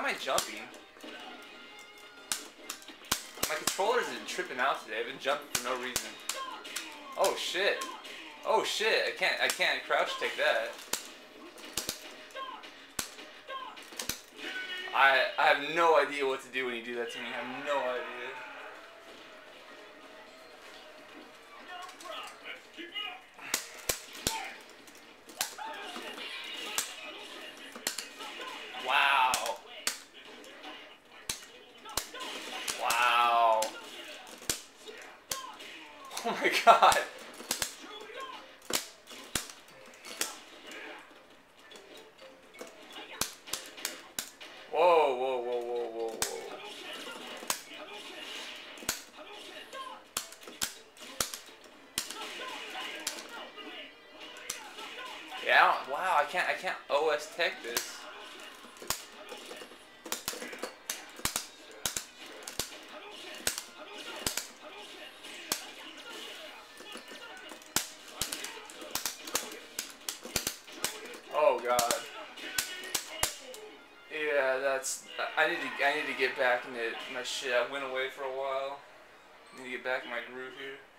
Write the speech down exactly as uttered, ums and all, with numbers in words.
am I jumping? My controller isn't tripping out today. I've been jumping for no reason. Oh shit. Oh shit. I can't I can't crouch take that. I I have no idea what to do when you do that to me. I have no idea. Wow. Wow. Oh my god. Whoa, whoa, whoa, whoa, whoa, whoa. Yeah, I don't, wow, I can't I can't O S tech this. Oh god. Yeah, that's. I need to. I need to get back into my shit. I went away for a while. I need to get back in my groove here.